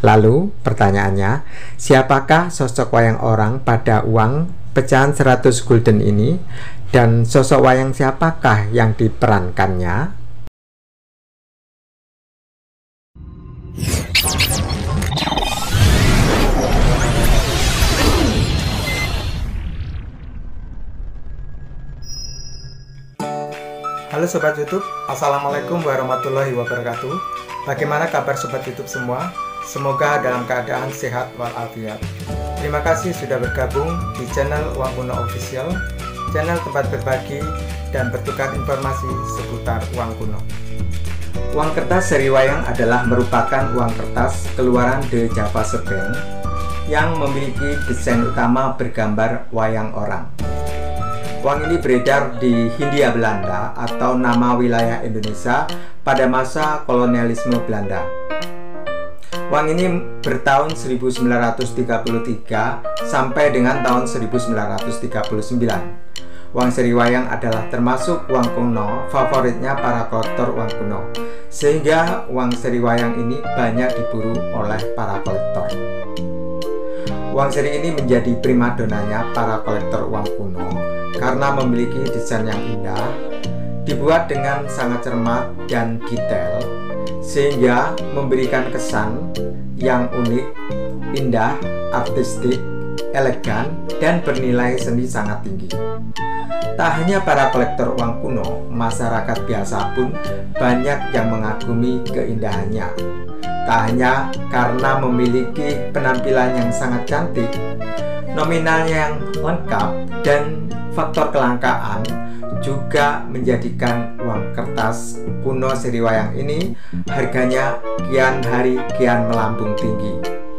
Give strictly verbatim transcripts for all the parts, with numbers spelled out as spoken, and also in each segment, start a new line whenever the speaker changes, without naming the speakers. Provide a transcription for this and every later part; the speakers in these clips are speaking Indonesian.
Lalu pertanyaannya, siapakah sosok wayang orang pada uang pecahan seratus gulden ini, dan sosok wayang siapakah yang diperankannya? Halo Sobat YouTube, Assalamualaikum warahmatullahi wabarakatuh. Bagaimana kabar Sobat YouTube semua? Semoga dalam keadaan sehat walafiat. Terima kasih sudah bergabung di channel Uang Kuno Official, channel tempat berbagi dan bertukar informasi seputar uang kuno. Uang kertas seri wayang adalah merupakan uang kertas keluaran The Javase Bank yang memiliki desain utama bergambar wayang orang. Uang ini beredar di Hindia Belanda atau nama wilayah Indonesia pada masa kolonialisme Belanda. Uang ini bertahun seribu sembilan ratus tiga puluh tiga sampai dengan tahun seribu sembilan ratus tiga puluh sembilan. Uang seri wayang adalah termasuk uang kuno favoritnya para kolektor uang kuno, sehingga uang seri wayang ini banyak diburu oleh para kolektor. Uang seri ini menjadi primadonanya para kolektor uang kuno karena memiliki desain yang indah, dibuat dengan sangat cermat dan detail, sehingga memberikan kesan yang unik, indah, artistik, elegan, dan bernilai seni sangat tinggi. Tak hanya para kolektor uang kuno, masyarakat biasa pun banyak yang mengagumi keindahannya. Tak hanya karena memiliki penampilan yang sangat cantik, nominalnya yang lengkap, dan faktor kelangkaan juga menjadikan uang kertas kuno seri wayang ini harganya kian hari kian melambung tinggi.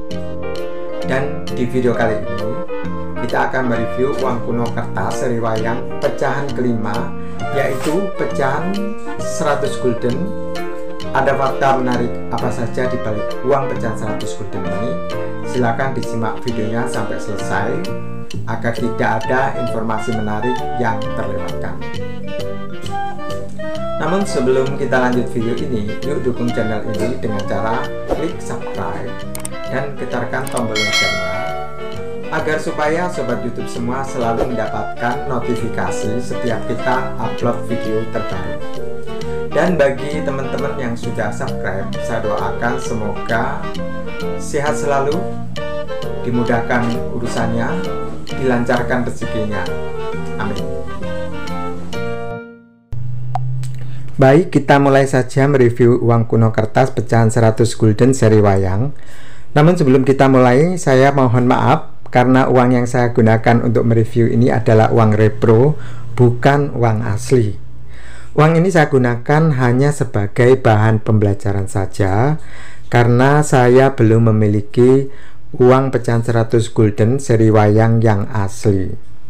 Dan di video kali ini kita akan mereview uang kuno kertas seri wayang pecahan kelima, yaitu pecahan seratus gulden. Ada fakta menarik apa saja di balik uang pecahan seratus gulden ini? Silakan disimak videonya sampai selesai agar tidak ada informasi menarik yang terlewatkan. Namun sebelum kita lanjut video ini, yuk dukung channel ini dengan cara klik subscribe dan getarkan tombol loncengnya agar supaya Sobat YouTube semua selalu mendapatkan notifikasi setiap kita upload video terbaru. Dan bagi teman-teman yang sudah subscribe, saya doakan semoga sehat selalu, dimudahkan urusannya, dilancarkan rezekinya. Amin. Baik, kita mulai saja mereview uang kuno kertas pecahan seratus gulden seri wayang. Namun sebelum kita mulai, saya mohon maaf karena uang yang saya gunakan untuk mereview ini adalah uang repro, bukan uang asli. Uang ini saya gunakan hanya sebagai bahan pembelajaran saja karena saya belum memiliki uang pecahan seratus gulden seri wayang yang asli.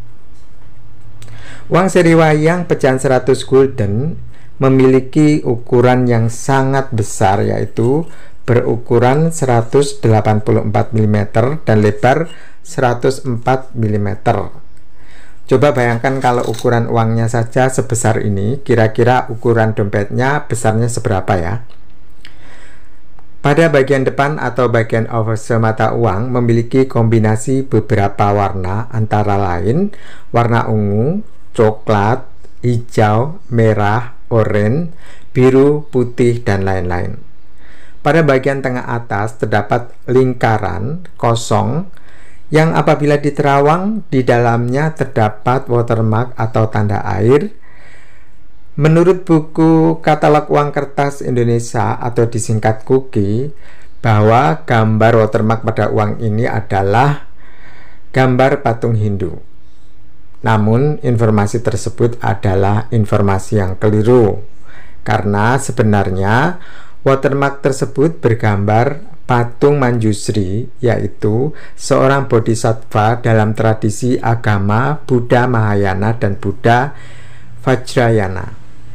Uang seri wayang pecahan seratus gulden memiliki ukuran yang sangat besar, yaitu berukuran seratus delapan puluh empat milimeter dan lebar seratus empat milimeter. Coba bayangkan kalau ukuran uangnya saja sebesar ini, kira-kira ukuran dompetnya besarnya seberapa ya? Pada bagian depan atau bagian overse mata uang memiliki kombinasi beberapa warna, antara lain warna ungu, coklat, hijau, merah, oranye, biru, putih, dan lain-lain. Pada bagian tengah atas terdapat lingkaran kosong yang apabila diterawang di dalamnya terdapat watermark atau tanda air. Menurut buku Katalog Uang Kertas Indonesia atau disingkat Kuki, bahwa gambar watermark pada uang ini adalah gambar patung Hindu. Namun informasi tersebut adalah informasi yang keliru, karena sebenarnya watermark tersebut bergambar patung Manjusri, yaitu seorang bodhisattva dalam tradisi agama Buddha Mahayana dan Buddha Vajrayana.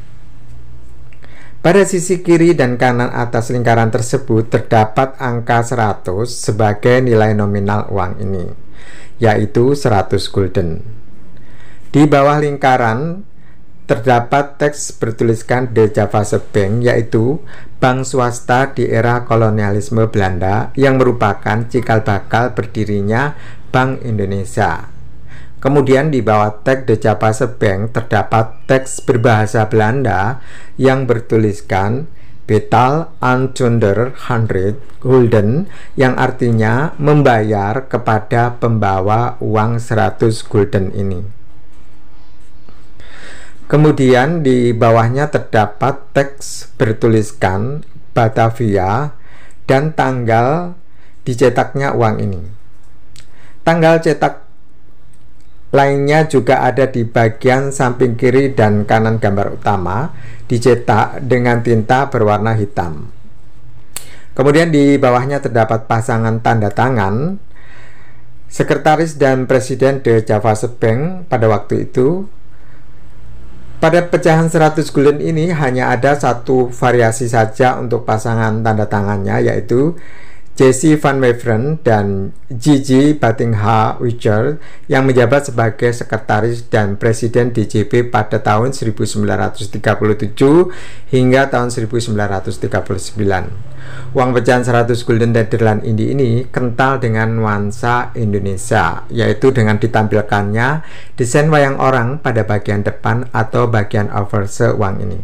Pada sisi kiri dan kanan atas lingkaran tersebut terdapat angka seratus sebagai nilai nominal uang ini, yaitu seratus gulden. Di bawah lingkaran terdapat teks bertuliskan De Javase Bank, yaitu bank swasta di era kolonialisme Belanda yang merupakan cikal bakal berdirinya Bank Indonesia. Kemudian di bawah teks De Javase Bank terdapat teks berbahasa Belanda yang bertuliskan Betaal aan tweehonderd gulden, yang artinya membayar kepada pembawa uang seratus gulden ini. Kemudian di bawahnya terdapat teks bertuliskan Batavia dan tanggal dicetaknya uang ini. Tanggal cetak lainnya juga ada di bagian samping kiri dan kanan gambar utama, dicetak dengan tinta berwarna hitam. Kemudian di bawahnya terdapat pasangan tanda tangan sekretaris dan presiden De Javase Bank pada waktu itu. Pada pecahan seratus gulden ini hanya ada satu variasi saja untuk pasangan tanda tangannya, yaitu Jesse Van Weveren dan Gigi Battingha-Wichert yang menjabat sebagai sekretaris dan presiden D J B pada tahun seribu sembilan ratus tiga puluh tujuh hingga tahun seribu sembilan ratus tiga puluh sembilan. Uang pecahan seratus gulden Nederland Indi ini kental dengan nuansa Indonesia, yaitu dengan ditampilkannya desain wayang orang pada bagian depan atau bagian overse uang ini.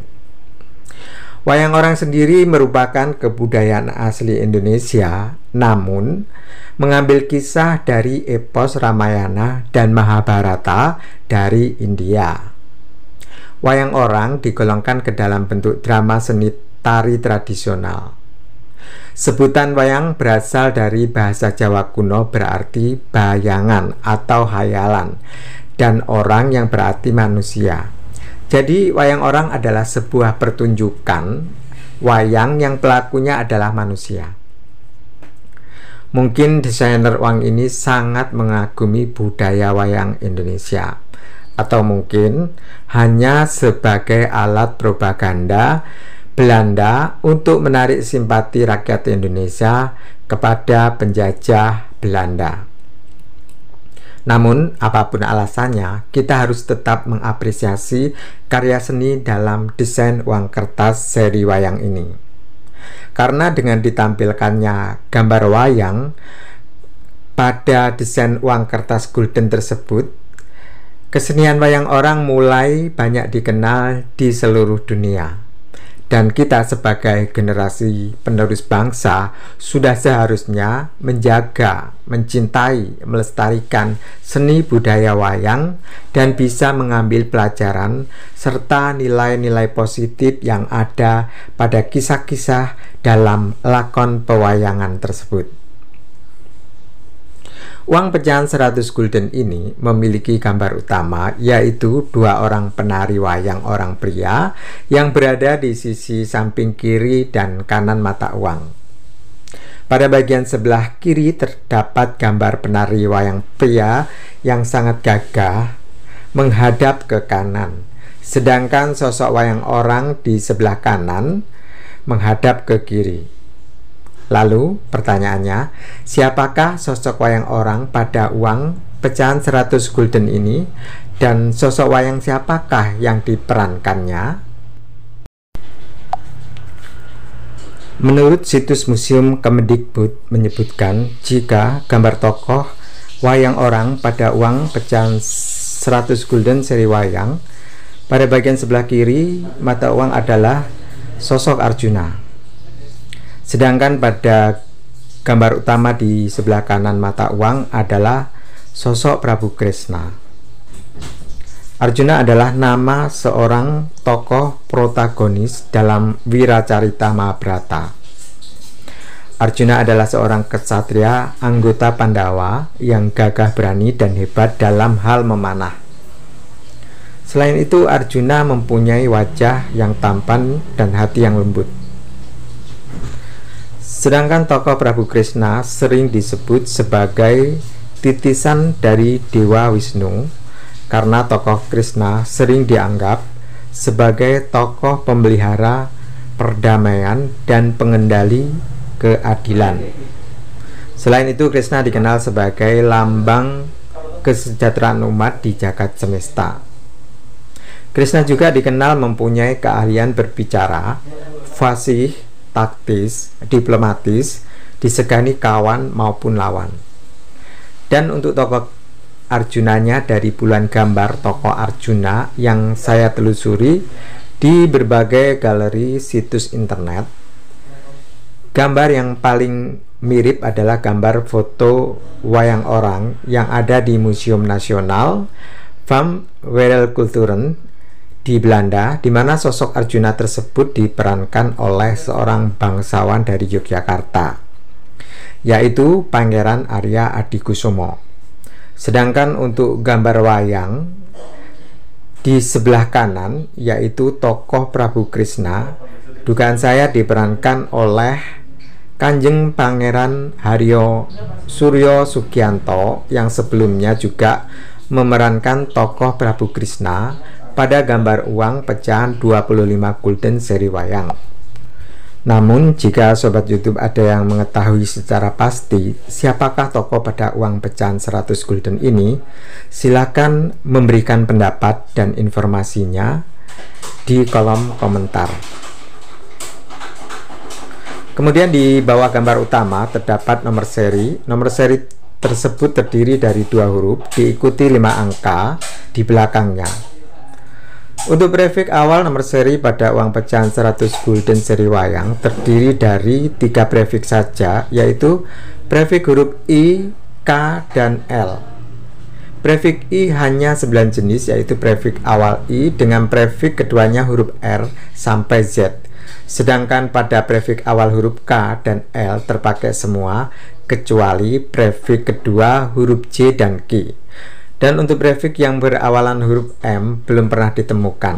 Wayang orang sendiri merupakan kebudayaan asli Indonesia, namun mengambil kisah dari epos Ramayana dan Mahabharata dari India. Wayang orang digolongkan ke dalam bentuk drama seni tari tradisional. Sebutan wayang berasal dari bahasa Jawa kuno, berarti bayangan atau hayalan, dan orang yang berarti manusia. Jadi wayang orang adalah sebuah pertunjukan wayang yang pelakunya adalah manusia. Mungkin desainer uang ini sangat mengagumi budaya wayang Indonesia, atau mungkin hanya sebagai alat propaganda Belanda untuk menarik simpati rakyat Indonesia kepada penjajah Belanda. Namun, apapun alasannya, kita harus tetap mengapresiasi karya seni dalam desain uang kertas seri wayang ini. Karena dengan ditampilkannya gambar wayang pada desain uang kertas gulden tersebut, kesenian wayang orang mulai banyak dikenal di seluruh dunia. Dan kita sebagai generasi penerus bangsa sudah seharusnya menjaga, mencintai, melestarikan seni budaya wayang dan bisa mengambil pelajaran serta nilai-nilai positif yang ada pada kisah-kisah dalam lakon pewayangan tersebut. Uang pecahan seratus gulden ini memiliki gambar utama, yaitu dua orang penari wayang orang pria yang berada di sisi samping kiri dan kanan mata uang. Pada bagian sebelah kiri terdapat gambar penari wayang pria yang sangat gagah menghadap ke kanan, sedangkan sosok wayang orang di sebelah kanan menghadap ke kiri. Lalu pertanyaannya, siapakah sosok wayang orang pada uang pecahan seratus gulden ini, dan sosok wayang siapakah yang diperankannya? Menurut situs Museum Kemendikbud menyebutkan jika gambar tokoh wayang orang pada uang pecahan seratus gulden seri wayang pada bagian sebelah kiri mata uang adalah sosok Arjuna. Sedangkan pada gambar utama di sebelah kanan mata uang adalah sosok Prabu Kresna. Arjuna adalah nama seorang tokoh protagonis dalam Wiracarita Mahabharata. Arjuna adalah seorang ksatria anggota Pandawa yang gagah berani dan hebat dalam hal memanah. Selain itu, Arjuna mempunyai wajah yang tampan dan hati yang lembut. Sedangkan tokoh Prabu Kresna sering disebut sebagai titisan dari Dewa Wisnu, karena tokoh Kresna sering dianggap sebagai tokoh pemelihara perdamaian dan pengendali keadilan. Selain itu, Kresna dikenal sebagai lambang kesejahteraan umat di jagat semesta. Krishna juga dikenal mempunyai keahlian berbicara, fasih, taktis, diplomatis, disegani kawan maupun lawan. Dan untuk tokoh Arjunanya, dari puluhan gambar tokoh Arjuna yang saya telusuri di berbagai galeri situs internet, gambar yang paling mirip adalah gambar foto wayang orang yang ada di Museum Nasional van Wereldculturen di Belanda, di mana sosok Arjuna tersebut diperankan oleh seorang bangsawan dari Yogyakarta, yaitu Pangeran Arya Adikusumo. Sedangkan untuk gambar wayang di sebelah kanan, yaitu tokoh Prabu Krishna, dugaan saya diperankan oleh Kanjeng Pangeran Haryo Suryo Sugianto, yang sebelumnya juga memerankan tokoh Prabu Krishna pada gambar uang pecahan dua puluh lima gulden seri wayang. Namun jika sobat YouTube ada yang mengetahui secara pasti siapakah tokoh pada uang pecahan seratus gulden ini, silakan memberikan pendapat dan informasinya di kolom komentar. Kemudian di bawah gambar utama terdapat nomor seri. Nomor seri tersebut terdiri dari dua huruf diikuti lima angka di belakangnya. Untuk prefix awal nomor seri pada uang pecahan seratus gulden seri wayang terdiri dari tiga prefix saja, yaitu prefix huruf I, K, dan L. Prefix I hanya sembilan jenis, yaitu prefix awal I dengan prefix keduanya huruf R sampai Z. Sedangkan pada prefix awal huruf K dan L terpakai semua, kecuali prefix kedua huruf J dan K. Dan untuk prefix yang berawalan huruf M belum pernah ditemukan.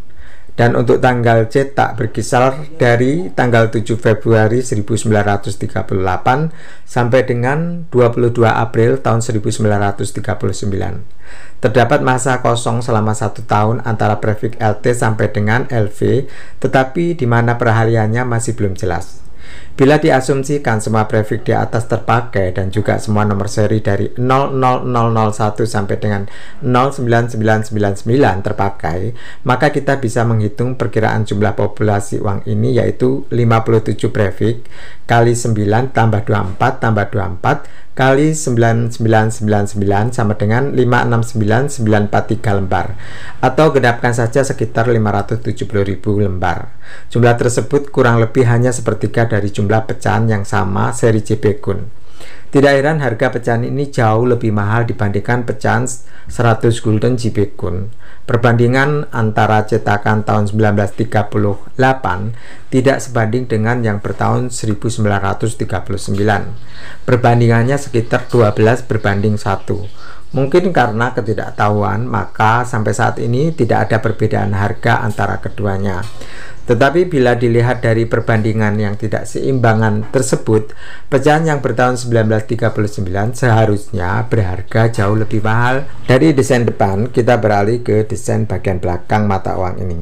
Dan untuk tanggal cetak berkisar dari tanggal tujuh Februari seribu sembilan ratus tiga puluh delapan sampai dengan dua puluh dua April tahun seribu sembilan ratus tiga puluh sembilan. Terdapat masa kosong selama satu tahun antara prefix L T sampai dengan L V, tetapi di mana perhariannya masih belum jelas. Bila diasumsikan semua prefix di atas terpakai dan juga semua nomor seri dari nol nol nol nol satu sampai dengan nol sembilan sembilan sembilan sembilan terpakai, maka kita bisa menghitung perkiraan jumlah populasi uang ini, yaitu lima puluh tujuh prefix kali sembilan tambah dua puluh empat tambah dua puluh empat kali sembilan sembilan sembilan sembilan sama dengan lima enam sembilan sembilan empat tiga lembar, atau genapkan saja sekitar lima ratus tujuh puluh ribu lembar. Jumlah tersebut kurang lebih hanya sepertiga dari jumlah pecahan yang sama seri J P Kun. Tidak heran harga pecahan ini jauh lebih mahal dibandingkan pecahan seratus gulden J P Kun. Perbandingan antara cetakan tahun seribu sembilan ratus tiga puluh delapan tidak sebanding dengan yang bertahun seribu sembilan ratus tiga puluh sembilan. Perbandingannya sekitar dua belas berbanding satu. Mungkin karena ketidaktahuan, maka sampai saat ini tidak ada perbedaan harga antara keduanya. Tetapi bila dilihat dari perbandingan yang tidak seimbangan tersebut, pecahan yang bertahun seribu sembilan ratus tiga puluh sembilan seharusnya berharga jauh lebih mahal. Dari desain depan, kita beralih ke desain bagian belakang mata uang ini.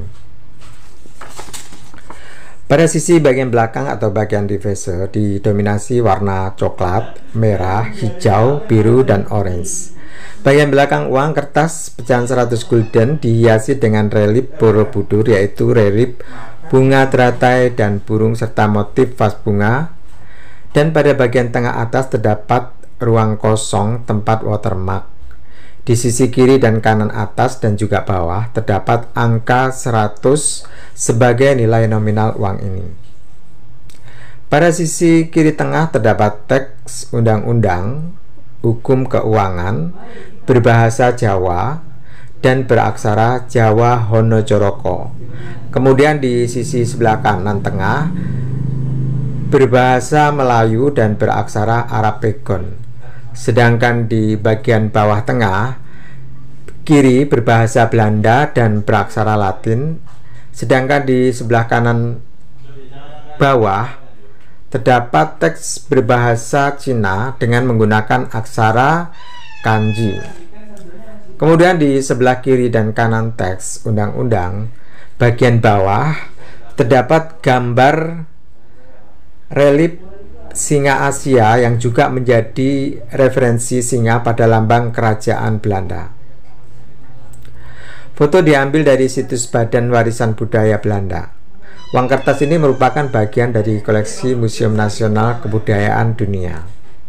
Pada sisi bagian belakang atau bagian divisor didominasi warna coklat, merah, hijau, biru, dan orange. Bagian belakang uang kertas pecahan seratus gulden dihiasi dengan relief Borobudur, yaitu relief bunga teratai dan burung serta motif vas bunga. Dan pada bagian tengah atas terdapat ruang kosong tempat watermark. Di sisi kiri dan kanan atas dan juga bawah terdapat angka seratus sebagai nilai nominal uang ini. Pada sisi kiri tengah terdapat teks undang-undang hukum keuangan berbahasa Jawa dan beraksara Jawa Honocoroko. Kemudian di sisi sebelah kanan tengah berbahasa Melayu dan beraksara Arab Pegon. Sedangkan di bagian bawah tengah kiri berbahasa Belanda dan beraksara Latin. Sedangkan di sebelah kanan bawah terdapat teks berbahasa Cina dengan menggunakan aksara kanji. Kemudian di sebelah kiri dan kanan teks undang-undang bagian bawah terdapat gambar relief singa Asia yang juga menjadi referensi singa pada lambang kerajaan Belanda. Foto diambil dari situs Badan Warisan Budaya Belanda. Uang kertas ini merupakan bagian dari koleksi Museum Nasional Kebudayaan Dunia.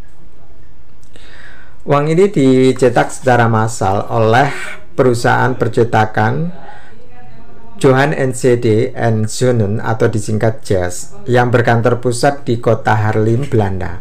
Uang ini dicetak secara massal oleh perusahaan percetakan Johan en Cede en Zonen atau disingkat J A Z yang berkantor pusat di kota Haarlem, Belanda.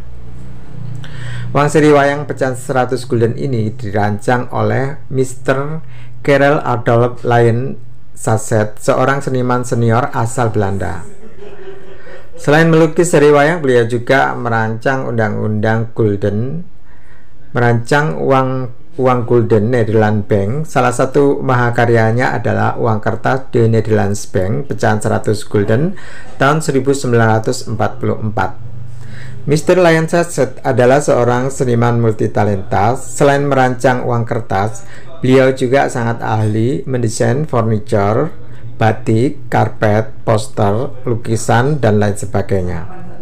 Uang seri wayang pecahan seratus gulden ini dirancang oleh mister Karel Adolf Lion Sasset, seorang seniman senior asal Belanda. Selain melukis seri wayang, beliau juga merancang undang-undang gulden, merancang uang uang gulden Nederland Bank. Salah satu mahakaryanya adalah uang kertas de Nederlands Bank pecahan seratus gulden tahun seribu sembilan ratus empat puluh empat. mister Lion Sasset adalah seorang seniman multitalenta. Selain merancang uang kertas, beliau juga sangat ahli mendesain furniture, batik, karpet, poster, lukisan, dan lain sebagainya.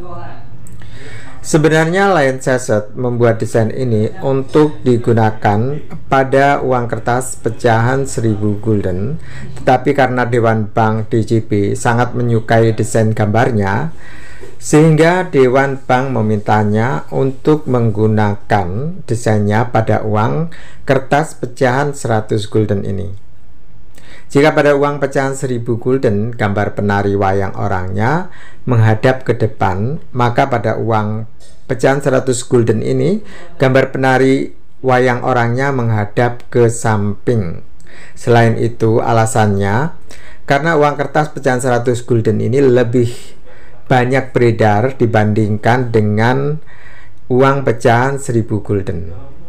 Sebenarnya Lion Sasset membuat desain ini untuk digunakan pada uang kertas pecahan seribu gulden, tetapi karena Dewan Bank D J B sangat menyukai desain gambarnya, sehingga Dewan Bank memintanya untuk menggunakan desainnya pada uang kertas pecahan seratus gulden ini. Jika pada uang pecahan seribu gulden gambar penari wayang orangnya menghadap ke depan, maka pada uang pecahan seratus gulden ini gambar penari wayang orangnya menghadap ke samping. Selain itu, alasannya karena uang kertas pecahan seratus gulden ini lebih banyak beredar dibandingkan dengan uang pecahan seribu gulden.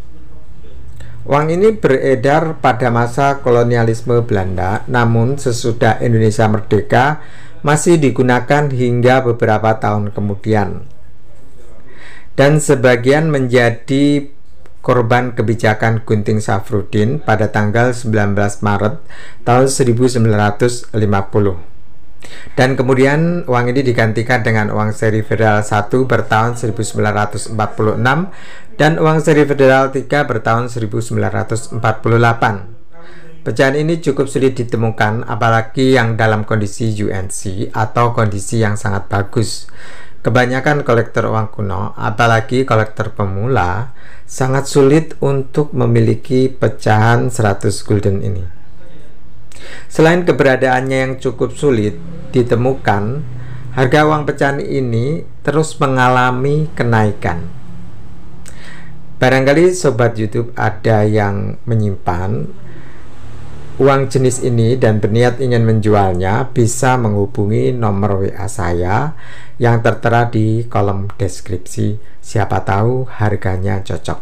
Uang ini beredar pada masa kolonialisme Belanda, namun sesudah Indonesia merdeka masih digunakan hingga beberapa tahun kemudian. Dan sebagian menjadi korban kebijakan Gunting Safrudin pada tanggal sembilan belas Maret tahun seribu sembilan ratus lima puluh. Dan kemudian uang ini digantikan dengan uang seri federal satu bertahun seribu sembilan ratus empat puluh enam dan uang seri federal tiga bertahun seribu sembilan ratus empat puluh delapan. Pecahan ini cukup sulit ditemukan, apalagi yang dalam kondisi U N C atau kondisi yang sangat bagus. Kebanyakan kolektor uang kuno, apalagi kolektor pemula, sangat sulit untuk memiliki pecahan seratus gulden ini. Selain keberadaannya yang cukup sulit ditemukan, harga uang pecahan ini terus mengalami kenaikan. Barangkali sobat YouTube ada yang menyimpan uang jenis ini dan berniat ingin menjualnya, bisa menghubungi nomor W A saya yang tertera di kolom deskripsi. Siapa tahu harganya cocok.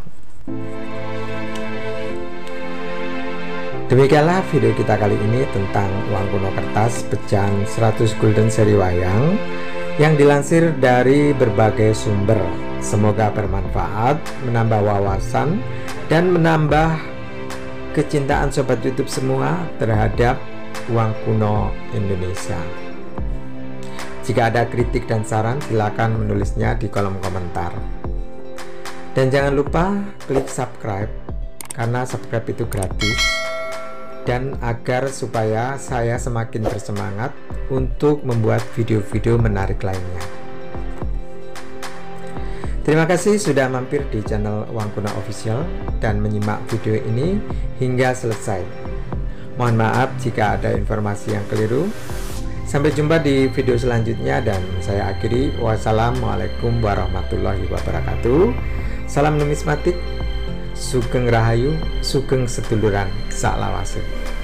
Demikianlah video kita kali ini tentang uang kuno kertas pecahan seratus gulden seri wayang yang dilansir dari berbagai sumber. Semoga bermanfaat, menambah wawasan, dan menambah kecintaan sobat YouTube semua terhadap uang kuno Indonesia. Jika ada kritik dan saran, silakan menulisnya di kolom komentar. Dan jangan lupa klik subscribe, karena subscribe itu gratis, dan agar supaya saya semakin bersemangat untuk membuat video-video menarik lainnya. Terima kasih sudah mampir di channel Uang Kuno Official dan menyimak video ini hingga selesai. Mohon maaf jika ada informasi yang keliru. Sampai jumpa di video selanjutnya dan saya akhiri. Wassalamualaikum warahmatullahi wabarakatuh. Salam numismatik, sugeng rahayu, sugeng seduluran, saklawase.